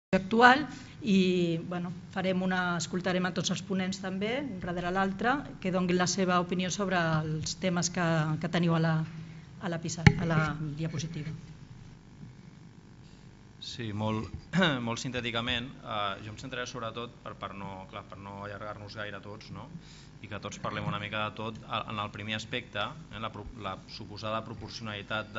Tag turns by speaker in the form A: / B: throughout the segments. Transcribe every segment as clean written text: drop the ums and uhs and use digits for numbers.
A: actual i escoltarem a tots els ponents també, un darrere l'altre, que donin la seva opinió sobre els temes que teniu a la diapositiva.
B: Sí, molt sintèticament. Jo em centraré sobretot, per no allargar-nos gaire tots, i que tots parlem una mica de tot, en el primer aspecte, la suposada proporcionalitat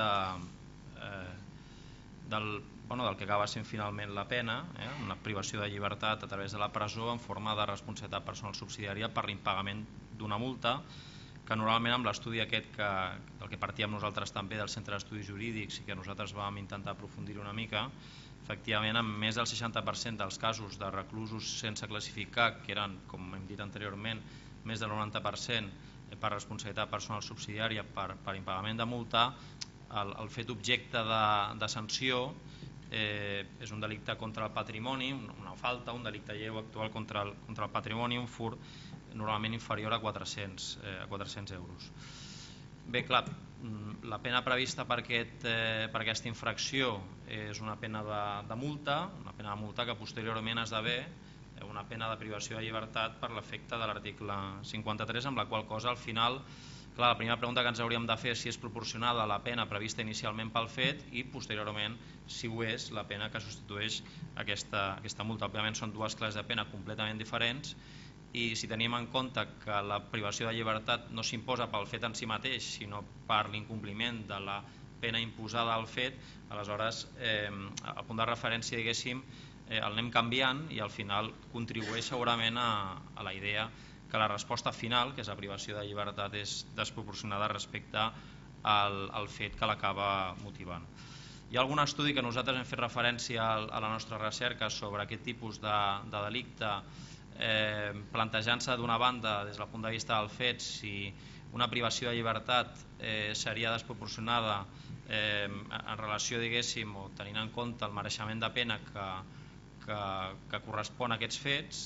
B: del que acaba sent finalment la pena, una privació de llibertat a través de la presó en forma de responsabilitat personal subsidiària per l'impagament d'una multa, que normalment amb l'estudi aquest del que partíem nosaltres també del Centre d'Estudis Jurídics i que nosaltres vam intentar aprofundir una mica, efectivament en més del 60% dels casos de reclusos sense classificar, que eren, com hem dit anteriorment, més del 90% per responsabilitat personal subsidiària per impagament de multa, el fet objecte de sanció és un delicte contra el patrimoni, una falta, un delicte lleu actual contra el patrimoni, un furt normalment inferior a 400 euros. Bé, clar, la pena prevista per aquesta infracció és una pena de multa, que posteriorment esdevé una pena de privació de llibertat per l'efecte de l'article 53, amb la qual cosa al final, clar, la primera pregunta que ens hauríem de fer és si és proporcionada la pena prevista inicialment pel fet i posteriorment si ho és la pena que substitueix aquesta multa. Òbviament són dues classes de pena completament diferents i si tenim en compte que la privació de llibertat no s'imposa pel fet en si mateix sinó per l'incompliment de la pena imposada al fet, aleshores el punt de referència, diguéssim, el anem canviant i al final contribueix segurament a la idea que la resposta final, que és la privació de llibertat, és desproporcionada respecte al fet que l'acaba motivant. Hi ha algun estudi que nosaltres hem fet referència a la nostra recerca sobre aquest tipus de delicte, plantejant-se d'una banda, des del punt de vista del fet, si una privació de llibertat seria desproporcionada en relació, diguéssim, o tenint en compte el mereixement de pena que correspon a aquests fets,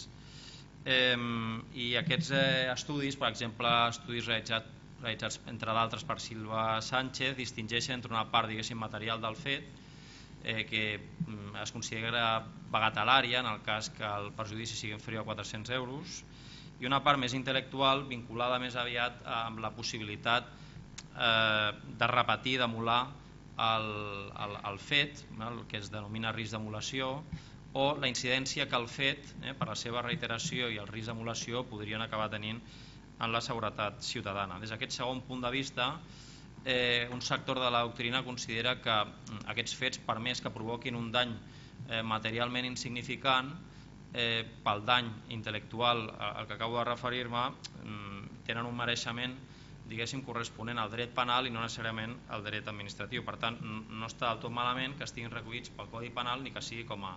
B: i aquests estudis, per exemple, estudis realitzats entre d'altres per Silva Sánchez, distingeixen entre una part, diguéssim, material del fet, que es considera bagatel·lària en el cas que el perjudici sigui inferior a 400 euros, i una part més intel·lectual vinculada més aviat amb la possibilitat de repetir, d'emular el fet, el que es denomina risc d'emulació, o la incidència que el fet, per la seva reiteració i el risc d'emulació, podrien acabar tenint en la seguretat ciutadana. Des d'aquest segon punt de vista, un sector de la doctrina considera que aquests fets, per més que provoquin un dany materialment insignificant, pel dany intel·lectual al que acabo de referir-me, tenen un mereixement, diguéssim, corresponent al dret penal i no necessàriament al dret administratiu. Per tant, no està del tot malament que estiguin recollits pel Codi Penal ni que sigui com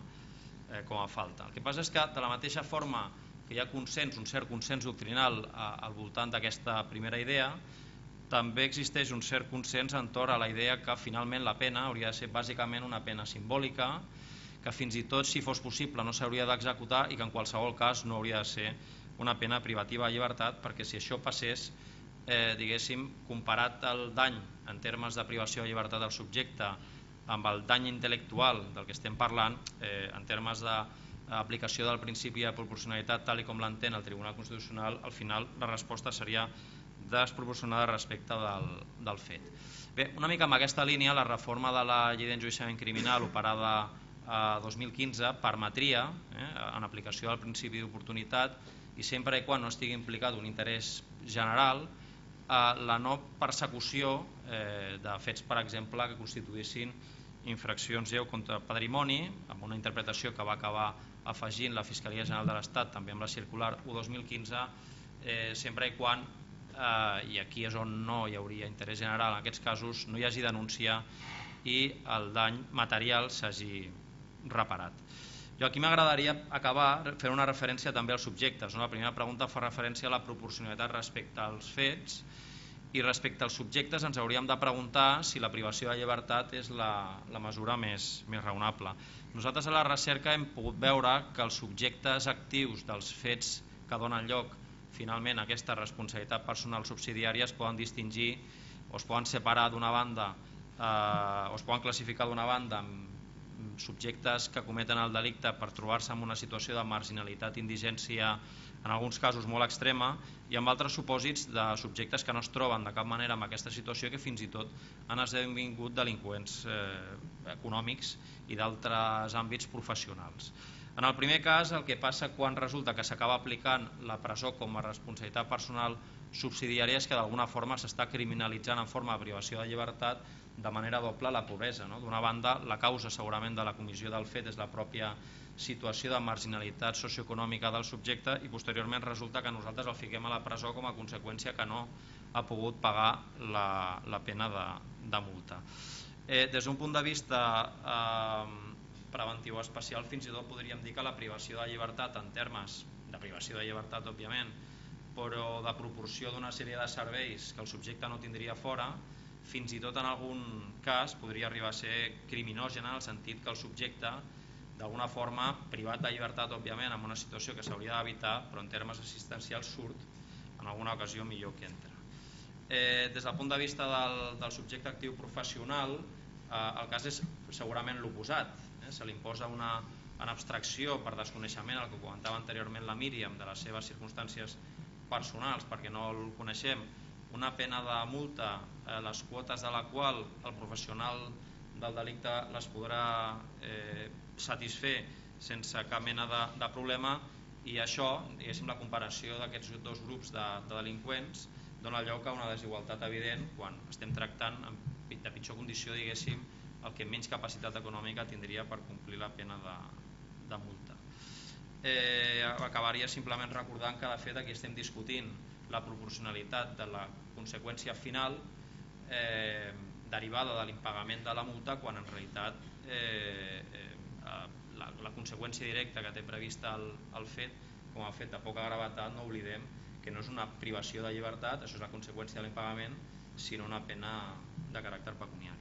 B: a falta. El que passa és que de la mateixa forma que hi ha consens, un cert consens doctrinal al voltant d'aquesta primera idea, també existeix un cert consens entorn a la idea que finalment la pena hauria de ser bàsicament una pena simbòlica, que fins i tot si fos possible no s'hauria d'executar i que en qualsevol cas no hauria de ser una pena privativa de llibertat, perquè si això passés, diguéssim, comparat el dany en termes de privació de llibertat del subjecte amb el dany intel·lectual del que estem parlant, en termes d'aplicació del principi de proporcionalitat tal com l'entén el Tribunal Constitucional, al final la resposta seria desproporcionada respecte del fet. Bé, una mica amb aquesta línia, la reforma de la llei d'enjudiciament criminal operada a 2015 permetria, en aplicació del principi d'oportunitat i sempre i quan no estigui implicat un interès general, la no persecució de fets, per exemple, que constituïssin infraccions lleus contra el patrimoni, amb una interpretació que va acabar afegint la Fiscalia General de l'Estat també amb la circular 1/2015, sempre i quan, i aquí és on no hi hauria interès general, en aquests casos no hi hagi denúncia i el dany material s'hagi reparat. Jo aquí m'agradaria acabar fent una referència també als subjectes. La primera pregunta fa referència a la proporcionalitat respecte als fets i respecte als subjectes ens hauríem de preguntar si la privació de llibertat és la mesura més raonable. Nosaltres a la recerca hem pogut veure que els subjectes actius dels fets que donen lloc finalment a aquesta responsabilitat personal subsidiària es poden distingir o es poden separar d'una banda o es poden classificar d'una banda subjectes que cometen el delicte per trobar-se en una situació de marginalitat i indigència en alguns casos molt extrema, i en altres supòsits de subjectes que no es troben de cap manera en aquesta situació, que fins i tot han esdevingut delinqüents econòmics i d'altres àmbits professionals. En el primer cas, el que passa quan resulta que s'acaba aplicant la presó com a responsabilitat personal subsidiària és que d'alguna forma s'està criminalitzant en forma de privació de llibertat de manera doble la pobresa. D'una banda, la causa segurament de la comissió del fet és la pròpia situació de marginalitat socioeconòmica del subjecte, i posteriorment resulta que nosaltres el fiquem a la presó com a conseqüència que no ha pogut pagar la pena de multa. Des d'un punt de vista preventiu especial, fins i tot podríem dir que la privació de llibertat, en termes de privació de llibertat òbviament, però de proporció d'una sèrie de serveis que el subjecte no tindria fora, fins i tot en algun cas podria arribar a ser criminògena, en el sentit que el subjecte d'alguna forma, privat de llibertat òbviament, en una situació que s'hauria d'evitar, però en termes assistencials surt en alguna ocasió millor que entra. Des del punt de vista del subjecte actiu professional, el cas és segurament l'oposat. Se li imposa en abstracció per desconeixement, el que comentava anteriorment la Míriam, de les seves circumstàncies personals, perquè no el coneixem, una pena de multa, les quotes de la qual el professional del delicte les podrà satisfer sense cap mena de problema, i això, diguéssim, la comparació d'aquests dos grups de delinqüents dona lloc a una desigualtat evident quan estem tractant de pitjor condició, diguéssim, el que menys capacitat econòmica tindria per complir la pena de multa. Acabaria simplement recordant que de fet aquí estem discutint la proporcionalitat de la conseqüència final derivada de l'impagament de la multa, quan en realitat la conseqüència directa que té prevista el fet, com a fet de poca gravetat, no oblidem que no és una privació de llibertat, això és la conseqüència de l'impagament, sinó una pena de caràcter pecuniari.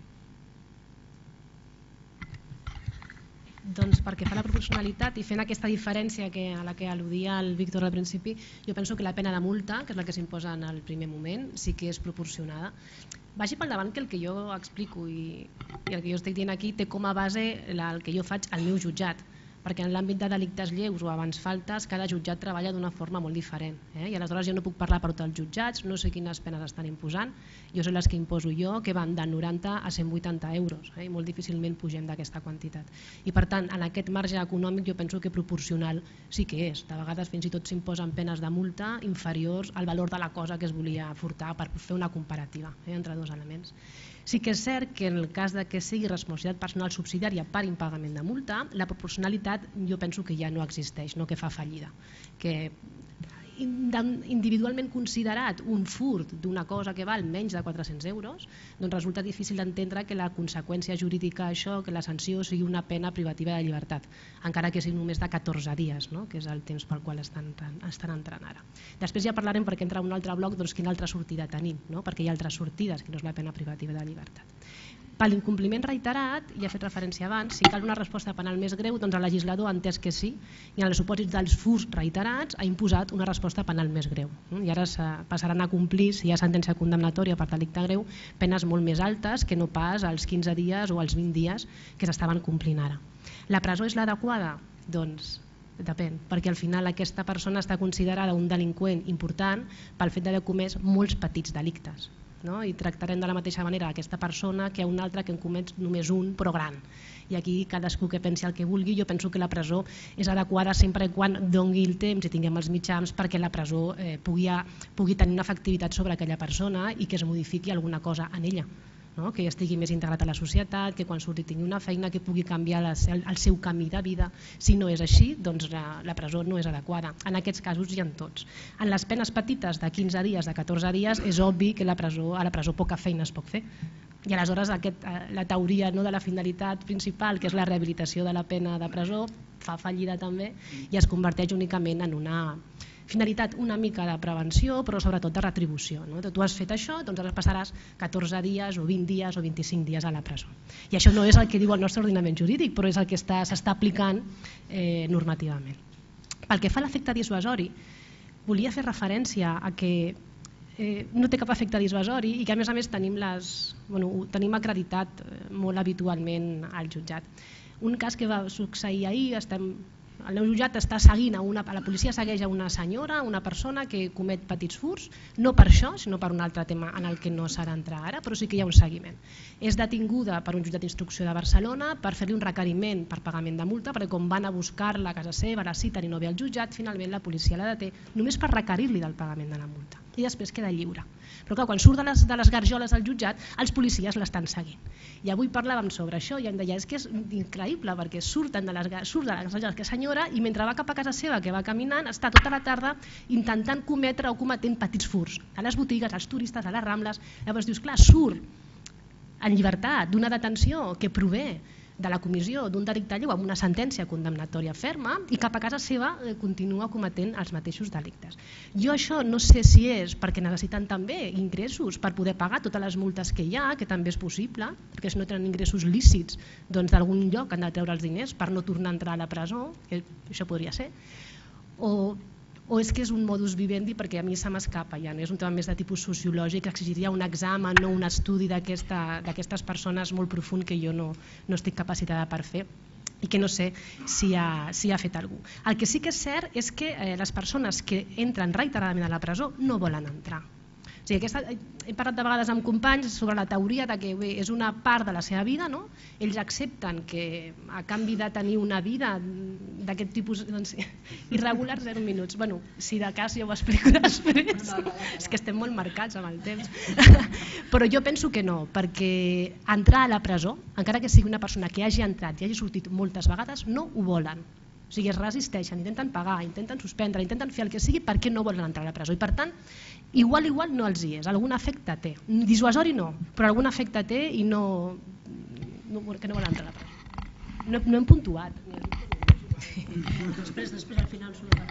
C: Doncs perquè fa la proporcionalitat i fent aquesta diferència a la que al·ludia el Víctor al principi, jo penso que la pena de multa, que és la que s'imposa en el primer moment, sí que és proporcionada. Vagi pel davant que el que jo explico i el que jo estic dient aquí té com a base el que jo faig al meu jutjat, perquè en l'àmbit de delictes lleus o abans faltes cada jutjat treballa d'una forma molt diferent, i aleshores jo no puc parlar per tots els jutjats, no sé quines penes estan imposant, jo sé les que imposo jo, que van de 90 a 180 euros, i molt difícilment pugem d'aquesta quantitat, i per tant en aquest marge econòmic jo penso que proporcional sí que és. De vegades fins i tot s'imposen penes de multa inferiors al valor de la cosa que es volia furtar, per fer una comparativa entre dos elements. Sí que és cert que en el cas de que sigui responsabilitat personal subsidiària per impagament de multa, la proporcionalitat jo penso que ja no existeix, no, que fa fallida, que individualment considerat un furt d'una cosa que val menys de 400 euros, doncs resulta difícil d'entendre que la conseqüència jurídica d'això, que la sanció sigui una pena privativa de llibertat, encara que sigui només de 14 dies, que és el temps pel qual estan entrant ara. Després ja parlarem, perquè entra un altre bloc, quina altra sortida tenim, perquè hi ha altres sortides, que no és la pena privativa de llibertat. Per l'incompliment reiterat, ja he fet referència abans, si cal una resposta penal més greu, doncs el legislador ha entès que sí, i en els supòsits dels furts reiterats ha imposat una resposta penal més greu. I ara passaran a complir, si hi ha sentència condemnatòria per delicte greu, penes molt més altes que no pas als 15 dies o als 20 dies que s'estaven complint ara. La presó és l'adequada? Doncs depèn, perquè al final aquesta persona està considerada un delinqüent important pel fet d'haver comès molts petits delictes. I tractarem de la mateixa manera aquesta persona que a una altra que en comet només un, però gran. I aquí cadascú que pensi el que vulgui, jo penso que la presó és adequada sempre quan doni el temps i tinguem els mitjans perquè la presó pugui tenir una efectivitat sobre aquella persona i que es modifiqui alguna cosa en ella, que estigui més integrat a la societat, que quan surti tingui una feina, que pugui canviar el seu camí de vida. Si no és així, doncs la presó no és adequada. En aquests casos hi ha tots. En les penes petites de 15 dies, de 14 dies, és obvi que a la presó poca feina es pot fer. I aleshores la teoria de la finalitat principal, que és la rehabilitació de la pena de presó, fa fallida també i es converteix únicament en una finalitat una mica de prevenció, però sobretot de retribució. Tu has fet això, doncs ara passaràs 14 dies o 20 dies o 25 dies a la presó. I això no és el que diu el nostre ordenament jurídic, però és el que s'està aplicant normativament. Pel que fa a l'efecte dissuasori, volia fer referència a que no té cap efecte dissuasori i que a més tenim acreditat molt habitualment al jutjat. Un cas que va succeir ahir, el meu jutjat està seguint, la policia segueix a una senyora, una persona que comet petits furts, no per això, sinó per un altre tema en el que no s'ha d'entrar ara, però sí que hi ha un seguiment. És detinguda per un jutjat d'instrucció de Barcelona per fer-li un requeriment per pagament de multa, perquè com van a buscar-la a casa seva, la citen i no ve al jutjat, finalment la policia la deté només per requerir-li del pagament de la multa i després queda lliure. Però clar, quan surt de les garjoles del jutjat, els policies l'estan seguint. I avui parlàvem sobre això i em deia, és que és increïble perquè surt de les garjoles que senyora i mentre va cap a casa seva, que va caminant, està tota la tarda intentant cometre o cometent petits furts a les botigues, als turistes, a les Rambles. Llavors dius, clar, surt en llibertat d'una detenció que prové de la comissió d'un delicte lleu amb una sentència condemnatòria ferma i cap a casa seva continua cometent els mateixos delictes. Jo això no sé si és perquè necessiten també ingressos per poder pagar totes les multes que hi ha, que també és possible, perquè si no tenen ingressos lícits d'algun lloc han de treure els diners per no tornar a entrar a la presó, que això podria ser, o és que és un modus vivendi perquè a mi se m'escapa ja, és un tema més de tipus sociològic, exigiria un examen, no un estudi d'aquestes persones molt profund que jo no estic capacitada per fer i que no sé si ha fet algú. El que sí que és cert és que les persones que entren reiteradament a la presó no volen entrar. O sigui, he parlat de vegades amb companys sobre la teoria de que bé, és una part de la seva vida, no? Ells accepten que a canvi de tenir una vida d'aquest tipus irregular, 0 minuts. Bueno, si de cas ja ho explico després, és que estem molt marcats amb el temps. Però jo penso que no, perquè entrar a la presó, encara que sigui una persona que hagi entrat i hagi sortit moltes vegades, no ho volen. O sigui, es resisteixen, intenten pagar, intenten suspendre, intenten fer el que sigui perquè no volen entrar a la presó i per tant igual no els hi és, algun efecte té, dissuasori no, però algun efecte té i que no volen entrar a la presó. No hem puntuat.
D: Després al final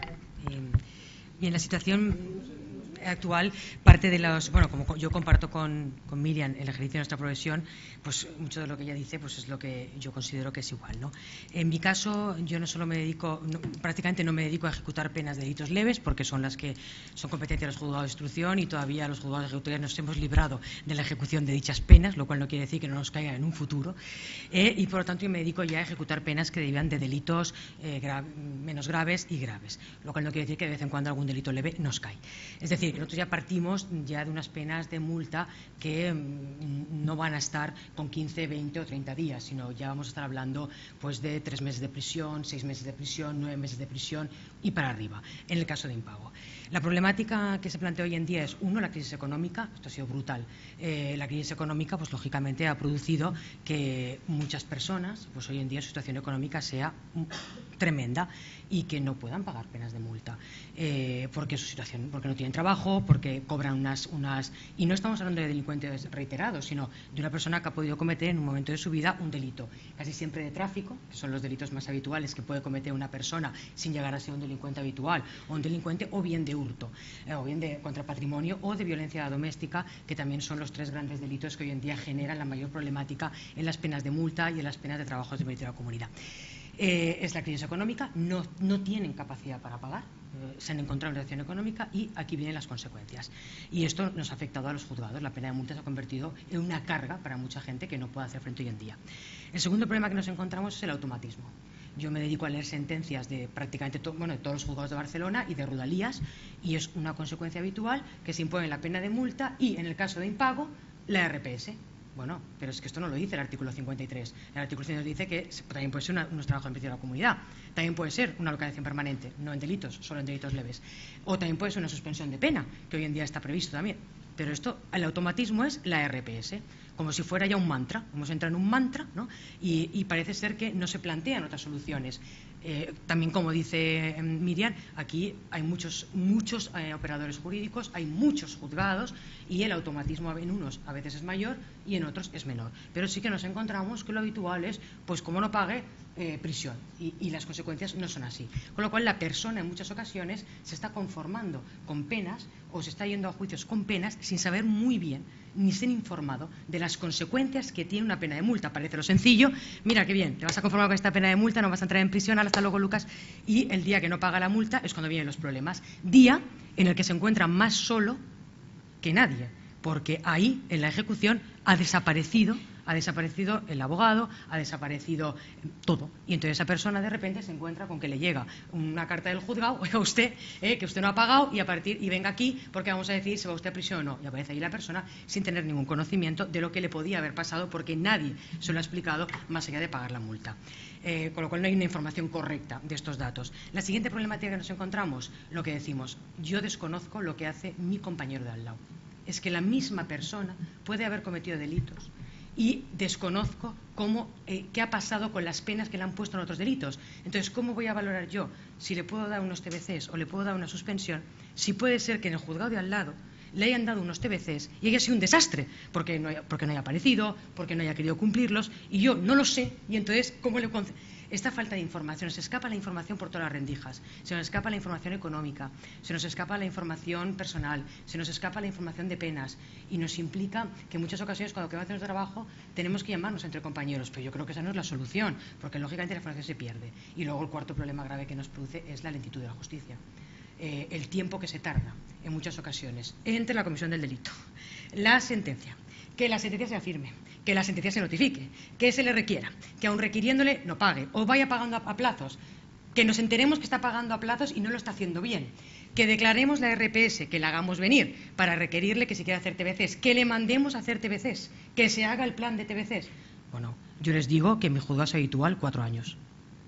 D: Bien, la situación actual parte de los, bueno, como yo comparto con Miriam el ejercicio de nuestra profesión, pues mucho de lo que ella dice pues es lo que yo considero que es igual, ¿no? En mi caso yo no solo me dedico, prácticamente no me dedico a ejecutar penas de delitos leves porque son las que son competencias de los juzgados de instrucción y todavía los juzgados ejecutores nos hemos librado de la ejecución de dichas penas, lo cual no quiere decir que no nos caigan en un futuro, y por lo tanto yo me dedico ya a ejecutar penas que derivan de delitos menos graves y graves, lo cual no quiere decir que de vez en cuando algún delito leve nos cae. Es decir, nosotros ya partimos ya de unas penas de multa que no van a estar con 15, 20 o 30 días, sino ya vamos a estar hablando pues de 3 meses de prisión, 6 meses de prisión, 9 meses de prisión y para arriba, en el caso de impago. La problemática que se plantea hoy en día es, uno, la crisis económica, esto ha sido brutal. La crisis económica, pues lógicamente ha producido que muchas personas, pues hoy en día su situación económica sea tremenda y que no puedan pagar penas de multa, porque su situación, porque no tienen trabajo, porque cobran unas y no estamos hablando de delincuentes reiterados, sino de una persona que ha podido cometer en un momento de su vida un delito, casi siempre de tráfico, que son los delitos más habituales que puede cometer una persona sin llegar a ser un delincuente habitual, o un delincuente o bien de hurto, o bien de contra patrimonio o de violencia doméstica, que también son los 3 grandes delitos que hoy en día generan la mayor problemática en las penas de multa y en las penas de trabajos de mérito de la comunidad. Es la crisis económica, no tienen capacidad para pagar, se han encontrado en una situación económica y aquí vienen las consecuencias. Y esto nos ha afectado a los juzgados, la pena de multa se ha convertido en una carga para mucha gente que no puede hacer frente hoy en día. El segundo problema que nos encontramos es el automatismo. Yo me dedico a leer sentencias de prácticamente de todos los juzgados de Barcelona y de Rodalías y es una consecuencia habitual que se impone la pena de multa y, en el caso de impago, la RPS. Bueno, pero es que esto no lo dice el artículo 53. El artículo 53 dice que también puede ser unos trabajos en beneficio de la comunidad, también puede ser una localización permanente, no en delitos, solo en delitos leves, o también puede ser una suspensión de pena, que hoy en día está previsto también. Pero esto, el automatismo es la RPS, como si fuera ya un mantra. Hemos entrado en un mantra, ¿no? Y parece ser que no se plantean otras soluciones. También, como dice Miriam, aquí hay muchos operadores jurídicos, hay muchos juzgados y el automatismo en unos a veces es mayor y en otros es menor. Pero sí que nos encontramos que lo habitual es, pues como no pague, prisión, y las consecuencias no son así. Con lo cual la persona en muchas ocasiones se está conformando con penas o se está yendo a juicios con penas sin saber muy bien ni ser informado de las consecuencias que tiene una pena de multa. Parece lo sencillo, mira qué bien, te vas a conformar con esta pena de multa, no vas a entrar en prisión, hasta luego Lucas, y el día que no paga la multa es cuando vienen los problemas. Día en el que se encuentra más solo que nadie, porque ahí en la ejecución ha desaparecido ha desaparecido el abogado, ha desaparecido todo. Y entonces esa persona de repente se encuentra con que le llega una carta del juzgado, oiga usted, que usted no ha pagado y venga aquí porque vamos a decir si va usted a prisión o no. Y aparece ahí la persona sin tener ningún conocimiento de lo que le podía haber pasado porque nadie se lo ha explicado más allá de pagar la multa. Con lo cual no hay una información correcta de estos datos. La siguiente problemática que nos encontramos, lo que decimos, yo desconozco lo que hace mi compañero de al lado. Es que la misma persona puede haber cometido delitos y desconozco qué ha pasado con las penas que le han puesto en otros delitos. Entonces, ¿cómo voy a valorar yo si le puedo dar unos TBCs o le puedo dar una suspensión si puede ser que en el juzgado de al lado le hayan dado unos TBCs y haya sido un desastre porque no haya aparecido, porque no haya querido cumplirlos y yo no lo sé y entonces ¿cómo le concedo? Esta falta de información, se escapa la información por todas las rendijas, se nos escapa la información económica, se nos escapa la información personal, se nos escapa la información de penas y nos implica que en muchas ocasiones cuando queremos hacer nuestro trabajo tenemos que llamarnos entre compañeros, pero yo creo que esa no es la solución, porque lógicamente la información se pierde. Y luego el cuarto problema grave que nos produce es la lentitud de la justicia. El tiempo que se tarda en muchas ocasiones entre la comisión del delito, la sentencia, que la sentencia se afirme, que la sentencia se notifique, que se le requiera, que aun requiriéndole no pague o vaya pagando a plazos, que nos enteremos que está pagando a plazos y no lo está haciendo bien, que declaremos la RPS, que la hagamos venir para requerirle que si quiere hacer TBCs, que le mandemos a hacer TBCs, que se haga el plan de TBCs. Bueno, yo les digo que mi juzgado es habitual 4 años.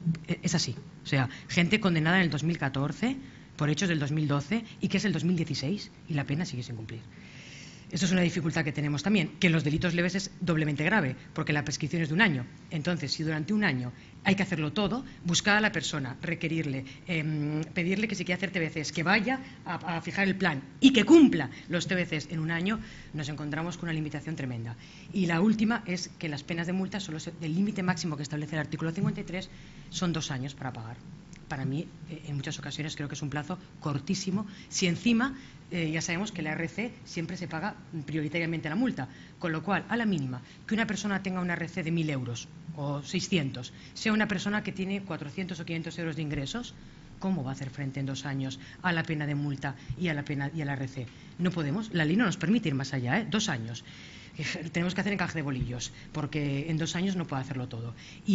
D: Es así. O sea, gente condenada en el 2014 por hechos del 2012 y que es el 2016 y la pena sigue sin cumplir. Esto es una dificultad que tenemos también, que en los delitos leves es doblemente grave, porque la prescripción es de 1 año. Entonces, si durante 1 año hay que hacerlo todo, buscar a la persona, requerirle, pedirle que si quiere hacer TBCs, que vaya a fijar el plan y que cumpla los TBCs en 1 año, nos encontramos con una limitación tremenda. Y la última es que las penas de multa, el límite máximo que establece el artículo 53, son 2 años para pagar. Para mí, en muchas ocasiones, creo que es un plazo cortísimo. Si encima, ya sabemos que la RC siempre se paga prioritariamente la multa, con lo cual, a la mínima, que una persona tenga una RC de 1.000 euros o 600, sea una persona que tiene 400 o 500 euros de ingresos, ¿cómo va a hacer frente en 2 años a la pena de multa y a la RC? No podemos, la ley no nos permite ir más allá, 2 años. Tenemos que hacer encaje de bolillos, porque en 2 años no puedo hacerlo todo.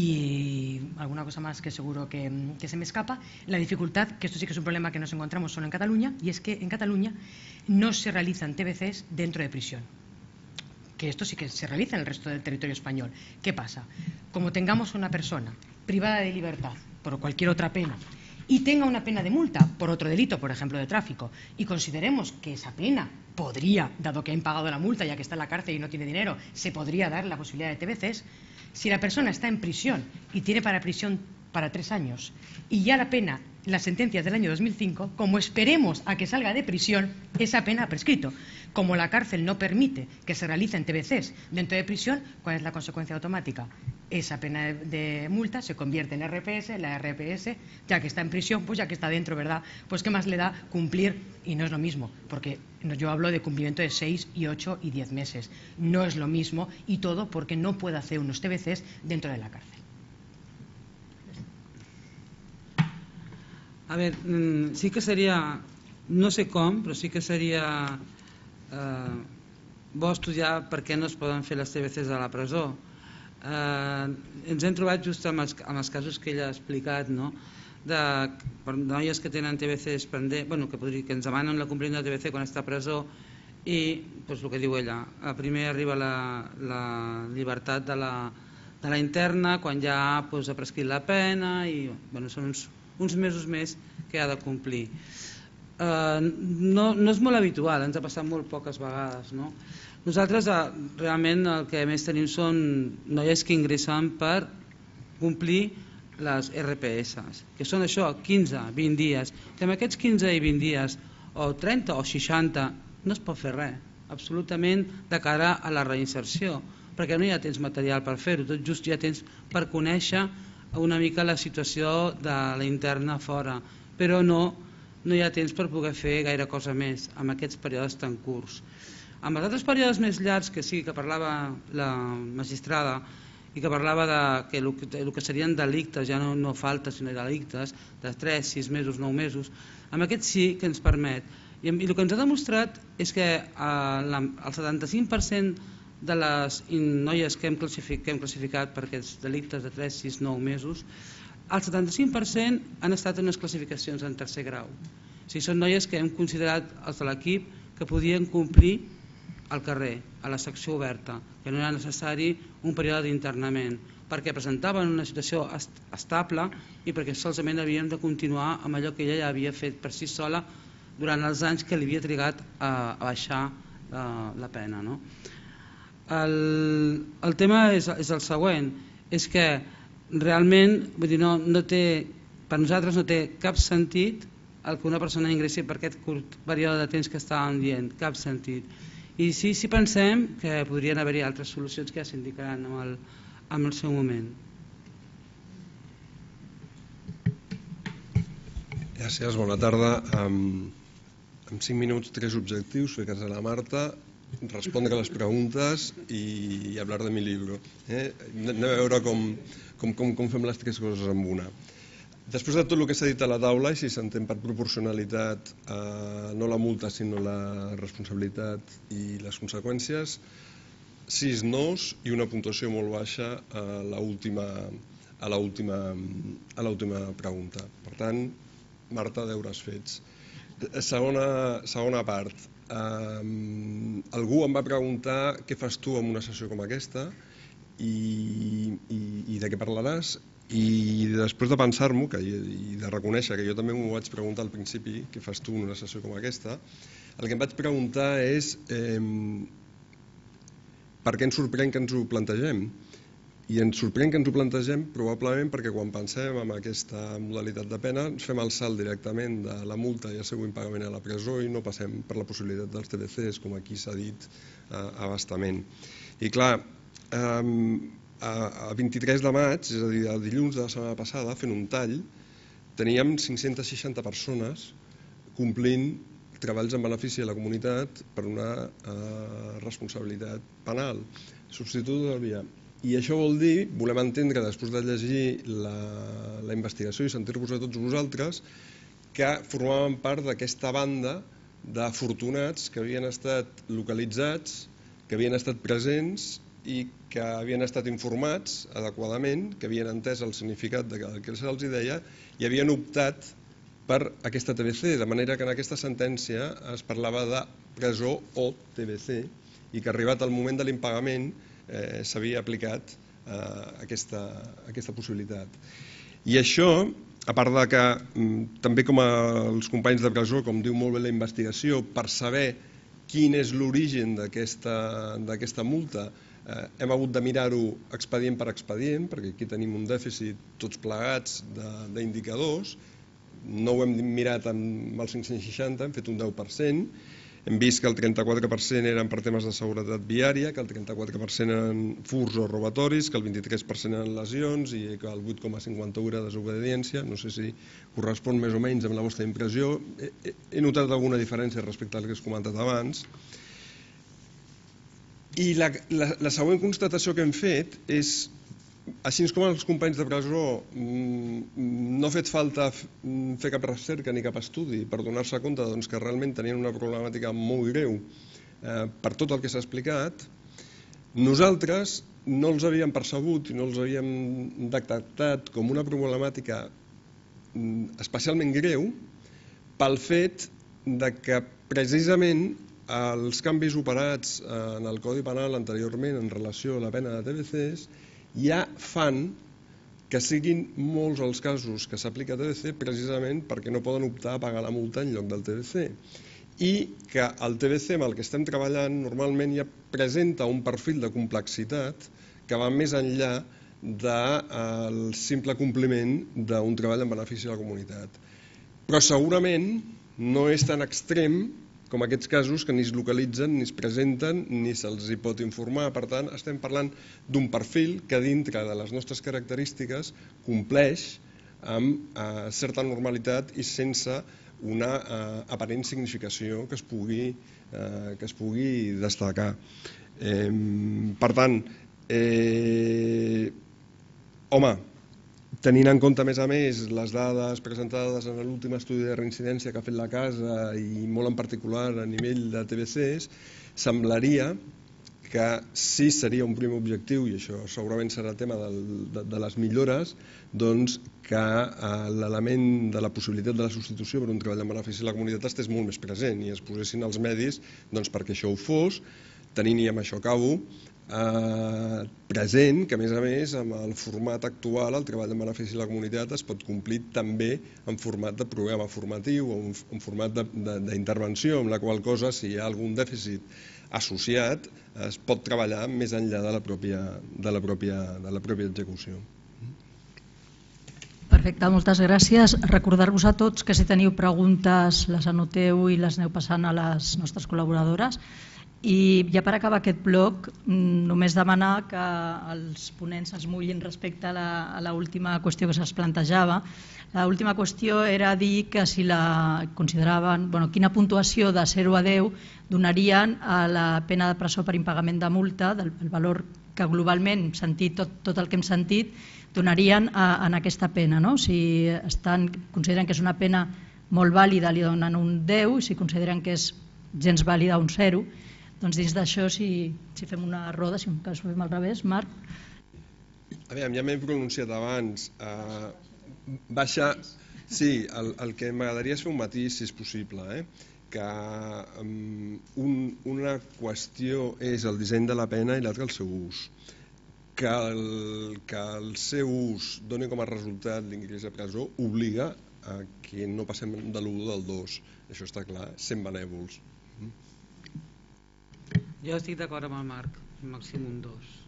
D: Y alguna cosa más que seguro que se me escapa, la dificultad, que esto sí que es un problema que nos encontramos solo en Cataluña, y es que en Cataluña no se realizan TBCs dentro de prisión. Que esto sí que se realiza en el resto del territorio español. ¿Qué pasa? Como tengamos una persona privada de libertad por cualquier otra pena y tenga una pena de multa por otro delito, por ejemplo de tráfico, y consideremos que esa pena podría, dado que ha impagado la multa ya que está en la cárcel y no tiene dinero, se podría dar la posibilidad de TBCs, si la persona está en prisión y tiene para prisión para 3 años y ya la pena, la sentencia es del año 2005, como esperemos a que salga de prisión, esa pena ha prescrito. Como la cárcel no permite que se realicen TBCs dentro de prisión, ¿cuál es la consecuencia automática? Esa pena de multa se convierte en RPS, la RPS, ya que está en prisión, pues ya que está dentro, ¿verdad? Pues ¿qué más le da cumplir? Y no es lo mismo, porque yo hablo de cumplimiento de 6 y 8 y 10 meses. No es lo mismo y todo porque no puede hacer unos TBCs dentro de la cárcel.
E: A ver, sí que seria, no sé com, però sí que seria bo estudiar per què no es poden fer les TBCs a la presó. Ens hem trobat just amb els casos que ella ha explicat, no? De noies que tenen TBCs pendents, bueno, que ens demanen la compliment de TBC quan està a presó i, doncs el que diu ella, primer arriba la llibertat de la interna quan ja ha prescrit la pena i són uns mesos més que ha de complir. No és molt habitual, ens ha passat molt poques vegades. Nosaltres realment el que més tenim són noies que ingressen per complir les RPS, que són això, 15, 20 dies. Que amb aquests 15 i 20 dies, o 30 o 60, no es pot fer res, absolutament de cara a la reinserció, perquè no hi ha temps material per fer-ho, tot just hi ha temps per conèixer una mica la situació de la interna fora, però no hi ha temps per poder fer gaire cosa més amb aquests períodes tan curts. Amb els altres períodes més llargs, que sí, que parlava la magistrada i que parlava que el que serien delictes, ja no faltes sinó delictes, de 3, 6 mesos, 9 mesos, amb aquest sí que ens permet. I el que ens ha demostrat és que el 75% de les noies que hem classificat per aquests delictes de 3, 6, 9 mesos, el 75% han estat en unes classificacions en tercer grau. O sigui, són noies que hem considerat els de l'equip que podien complir al carrer, a la secció oberta, que no era necessari un període d'internament, perquè presentaven una situació estable i perquè solament havien de continuar amb allò que ella ja havia fet per si sola durant els anys que li havia trigat a baixar la pena. No? El tema és el següent, és que realment vull dir, no té, per nosaltres no té cap sentit el que una persona ingressi per aquest curt període de temps que estàvem dient, cap sentit. I sí pensem que podrien haver-hi altres solucions que ja s'indicaran en el seu moment.
F: Gràcies, bona tarda. En 5 minuts, 3 objectius, fer cas a la Marta, respondre a les preguntes i hablar de mi libro. Anem a veure com fem les 3 coses amb una. Després de tot el que s'ha dit a la taula, i si s'entén per proporcionalitat no la multa sinó la responsabilitat i les conseqüències, 6 nos i una puntuació molt baixa a l'última pregunta. Per tant, Marta, deures fets. Segona part. Algú em va preguntar què fas tu en una sessió com aquesta i de què parlaràs, i després de pensar-m'ho i de reconèixer que jo també m'ho vaig preguntar al principi, què fas tu en una sessió com aquesta, el que em vaig preguntar és per què ens sorprèn que ens ho plantegem. I ens sorprèn que ens ho plantegem probablement perquè quan pensem en aquesta modalitat de pena ens fem el salt directament de la multa i el següent pagament a la presó i no passem per la possibilitat dels TBCs, com aquí s'ha dit abastament. I clar, a 23 de maig, és a dir, el dilluns de la setmana passada, fent un tall, teníem 560 persones complint treballs en benefici de la comunitat per una responsabilitat penal, substitut del via. I això vol dir, volem entendre, després de llegir la investigació i sentir-vos a tots vosaltres, que formaven part d'aquesta banda d'afortunats que havien estat localitzats, que havien estat presents i que havien estat informats adequadament, que havien entès el significat del que se'ls deia i havien optat per aquesta TBC, de manera que en aquesta sentència es parlava de presó o TBC i que arribat el moment de l'impagament s'havia aplicat aquesta possibilitat. I això, a part de que també com els companys de presó, com diu molt bé la investigació, per saber quin és l'origen d'aquesta multa, hem hagut de mirar-ho expedient per expedient, perquè aquí tenim un dèficit tots plegats d'indicadors, no ho hem mirat amb el 560, hem fet un 10%, hem vist que el 34% eren per temes de seguretat viària, que el 34% eren furs o robatoris, que el 23% eren lesions i que el 8,51% era desobediència. No sé si correspon més o menys amb la vostra impressió. He notat alguna diferència respecte al que has comentat abans. I la següent constatació que hem fet és, així com els companys de presó, no ha fet falta fer cap recerca ni cap estudi per donar-se compte que realment tenien una problemàtica molt greu per tot el que s'ha explicat. Nosaltres no els havíem percebut i no els havíem detectat com una problemàtica especialment greu pel fet que precisament els canvis operats en el Codi Penal anteriorment en relació a la pena de TBCs ja fan que siguin molts els casos que s'aplica TBC precisament perquè no poden optar a pagar la multa en lloc del TBC i que el TBC amb el que estem treballant normalment ja presenta un perfil de complexitat que va més enllà del simple compliment d'un treball en benefici de la comunitat. Però segurament no és tan extrem com aquests casos que ni es localitzen, ni es presenten, ni se'ls hi pot informar. Per tant, estem parlant d'un perfil que dintre de les nostres característiques compleix amb certa normalitat i sense una aparent significació que es pugui destacar. Per tant, home, tenint en compte, a més, les dades presentades en l'últim estudi de reincidència que ha fet la Casa i molt en particular a nivell de TBCs, semblaria que sí seria un primer objectiu, i això segurament serà tema de les millores, doncs que l'element de la possibilitat de la substitució per un treball en benefici de la comunitat estés molt més present i es posessin els medis perquè això ho fos, tenint, i amb això acabo, present que a més amb el format actual el treball en benefici de la comunitat es pot complir també en format de programa formatiu o en format d'intervenció, amb la qual cosa si hi ha algun dèficit associat es pot treballar més enllà de la pròpia execució.
A: Perfecte, moltes gràcies. Recordar-vos a tots que si teniu preguntes les anoteu i les aneu passant a les nostres col·laboradores. I ja per acabar aquest bloc, només demanar que els ponents es mullin respecte a l'última qüestió que se'ls plantejava. L'última qüestió era dir que si la consideraven, quina puntuació de 0 a 10 donarien a la pena de presó per impagament de multa, del valor que globalment, sentit tot el que hem sentit, donarien en aquesta pena. Si consideren que és una pena molt vàlida, li donen un 10, i si consideren que és gens vàlida, un 0. Doncs dins d'això, si fem una roda, si ho fem al revés, Marc.
F: Ja m'he pronunciat abans. Sí, el que m'agradaria és fer un matís, si és possible, que una qüestió és el disseny de la pena i l'altra el seu ús. Que el seu ús doni com a resultat l'ingrés a presó obliga a que no passem de l'1 del 2. Això està clar, sent benèvols.
E: Jo estic d'acord amb el Marc, màxim un 2.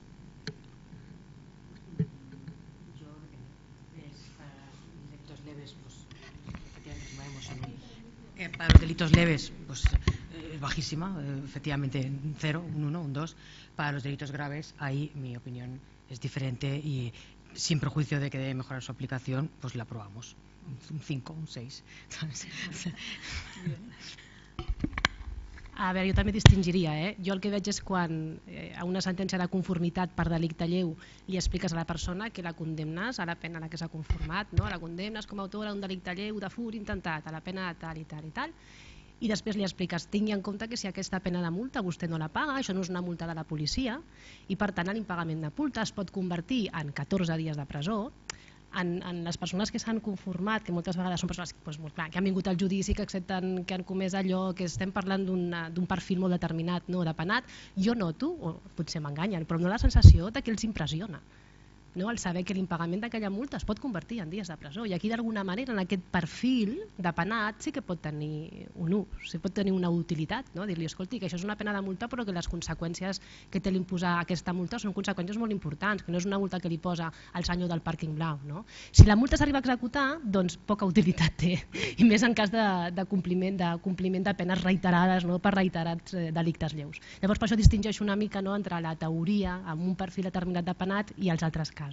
D: Yo, delitos leves, pues efectivamente nos movemos para los delitos leves, pues es bajísima, efectivamente 0, un 1, un 2. Para los delitos graves, ahí mi opinión es diferente y sin perjuicio de que debe mejorar su aplicación, pues la aprobamos. Un 5, un 6.
C: A veure, jo també distingiria. Jo el que veig és quan a una sentència de conformitat per delicte lleu li expliques a la persona que la condemnes a la pena a la que s'ha conformat, la condemnes com a autora d'un delicte lleu de furt intentat, a la pena de tal i tal i tal, i després li expliques, tingui en compte que si aquesta pena de multa vostè no la paga, això no és una multa de la policia, i per tant l'impagament de multa es pot convertir en 14 dies de presó. En les persones que s'han conformat, que moltes vegades són persones que han vingut al judici, que accepten que han comès allò, que estem parlant d'un perfil molt determinat de penat, jo noto, o potser m'enganyen, però no la sensació que els impressiona el saber que l'impagament d'aquella multa es pot convertir en dies de presó, i aquí d'alguna manera en aquest perfil de penat sí que pot tenir un ús, sí pot tenir una utilitat, dir-li, escolti, que això és una pena de multa però que les conseqüències que té l'imposar aquesta multa són conseqüències molt importants, que no és una multa que li posa el senyor del pàrquing blau. Si la multa s'arriba a executar, doncs poca utilitat té, i més en cas de compliment de penes reiterades per reiterats delictes lleus. Llavors per això distingeixo una mica entre la teoria amb un perfil determinat de penat i els altres casos.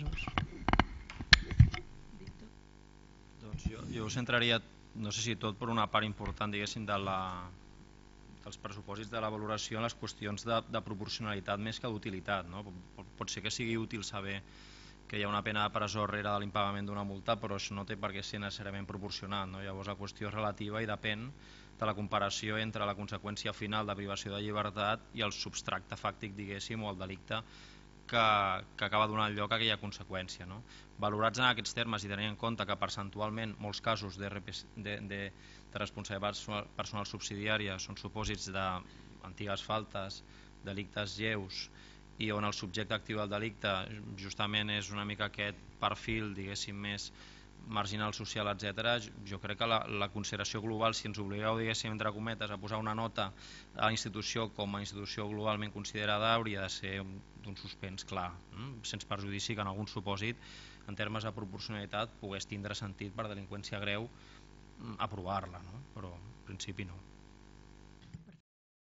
B: Doncs jo ho centraria, no sé si tot, per una part important, diguéssim, dels pressupòsits de la valoració en les qüestions de proporcionalitat més que d'utilitat. Pot ser que sigui útil saber que hi ha una pena de presó darrere de l'impagament d'una multa, però això no té per què ser necessàriament proporcionat. Llavors la qüestió és relativa i depèn de la comparació entre la conseqüència final de privació de llibertat i el substracte fàctic, diguéssim, o el delicte que acaba donant lloc a aquella conseqüència. Valorats en aquests termes i tenint en compte que percentualment molts casos de responsabilitat personal subsidiària són supòsits d'antigues faltes, delictes lleus, i on el subjecte actiu del delicte justament és una mica aquest perfil, diguéssim, més marginal social, etc. Jo crec que la consideració global, si ens obligueu, diguéssim, entre cometes, a posar una nota a la institució com a institució globalment considerada, hauria de ser d'un suspens clar, sense perjudici que en algun supòsit, en termes de proporcionalitat, pogués tindre sentit per delinqüència greu aprovar-la, però en principi no.